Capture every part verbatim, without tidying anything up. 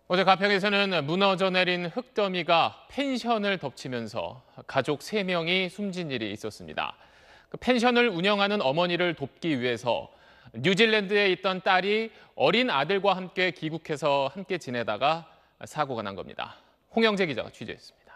어제 가평에서는 무너져 내린 흙더미가 펜션을 덮치면서 가족 세 명이 숨진 일이 있었습니다. 그 펜션을 운영하는 어머니를 돕기 위해서 뉴질랜드에 있던 딸이 어린 아들과 함께 귀국해서 함께 지내다가 사고가 난 겁니다. 홍영재 기자가 취재했습니다.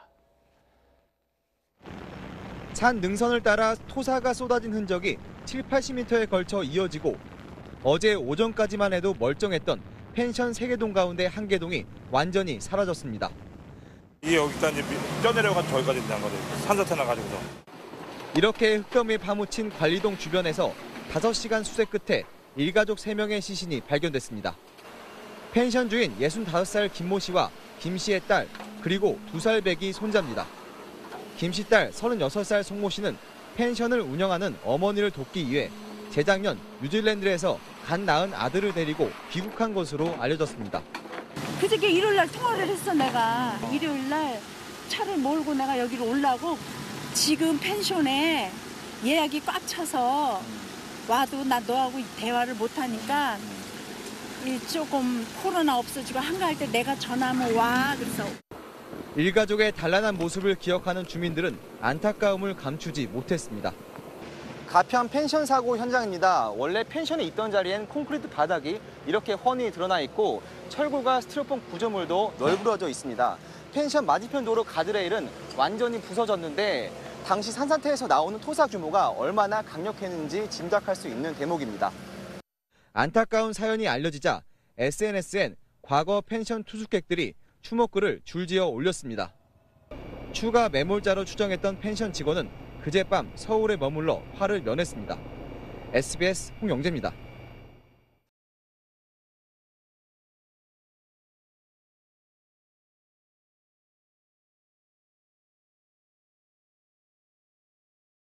산 능선을 따라 토사가 쏟아진 흔적이 칠, 팔십 미터에 걸쳐 이어지고 어제 오전까지만 해도 멀쩡했던 펜션 세 개 동 가운데 한 개 동이 완전히 사라졌습니다. 이게 여기까지 뛰어내려가지고 저기까지 난 거죠. 산사태 나가지고서. 이렇게 흙더미에 파묻힌 관리동 주변에서 다섯 시간 수색 끝에 일가족 세 명의 시신이 발견됐습니다. 펜션 주인 예순다섯 살 김모 씨와 김 씨의 딸, 그리고 두 살 배기 손자입니다. 김 씨 딸 서른여섯 살 송모 씨는 펜션을 운영하는 어머니를 돕기 위해 재작년 뉴질랜드에서 갓 낳은 아들을 데리고 귀국한 것으로 알려졌습니다. 그저께 일요일 날 통화를 했어 내가. 일요일 날 차를 몰고 내가 여기로 올라고 지금 펜션에 예약이 꽉 차서 와도 나 너하고 대화를 못하니까 조금 코로나 없어지고 한가할 때 내가 전화하면 와. 그래서 일가족의 단란한 모습을 기억하는 주민들은 안타까움을 감추지 못했습니다. 가평 펜션 사고 현장입니다. 원래 펜션에 있던 자리엔 콘크리트 바닥이 이렇게 훤히 드러나 있고 철골과 스티로폼 구조물도 널브러져 있습니다. 펜션 맞은편 도로 가드레일은 완전히 부서졌는데 당시 산사태에서 나오는 토사 규모가 얼마나 강력했는지 짐작할 수 있는 대목입니다. 안타까운 사연이 알려지자 에스엔에스엔 과거 펜션 투숙객들이 추모글을 줄지어 올렸습니다. 추가 매몰자로 추정했던 펜션 직원은 그제밤 서울에 머물러 화를 면했습니다. 에스비에스 홍영재입니다.